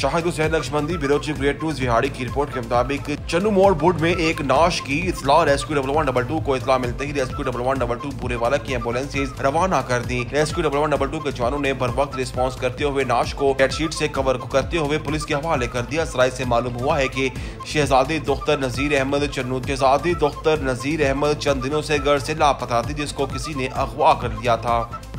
Shahid Hussain Naqshbandi bureau chief grade 2 Vehari की report के मुताबिक चन्नू मोड़ बुड में एक नाश की इतला रेस्क्यू 1122 को इतला मिलते ही रेस्क्यू 1122 पूरे वाला की एम्बुलेंसेज रवाना कर दी। रेस्क्यू 1122 के जवानों ने बर वक्त रिस्पॉन्स करते हुए नाश को बेडशीट से कवर करते हुए पुलिस के हवाले कर दिया। सराय से मालूम हुआ है कि शहजादी दुख्तर नजीर अहमद चंद दिनों से घर से लापता थी, जिसको किसी ने अगवा कर लिया था।